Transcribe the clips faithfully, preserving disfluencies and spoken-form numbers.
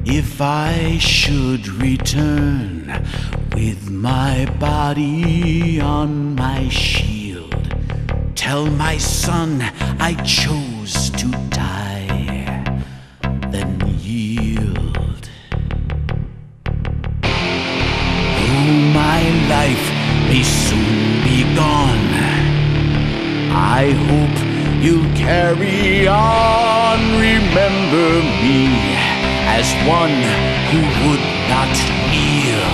If I should return with my body on my shield, tell my son I chose to die, then yield. Though my life may soon be gone, I hope you'll carry on. Remember me as one who would not kneel.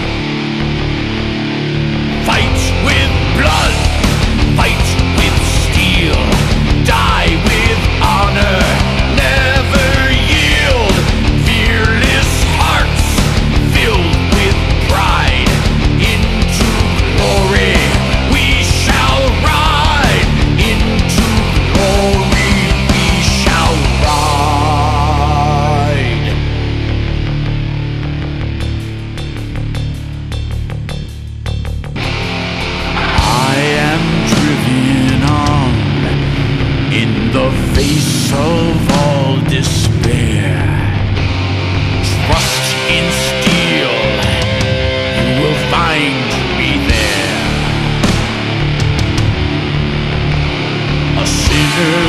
Fight with blood, fight with steel, die with honor, never yield. Fearless hearts filled with pride, into glory we shall ride, into glory we shall ride. I am driven on in the face of all despair. Trust in steel, you will find me there. A sinner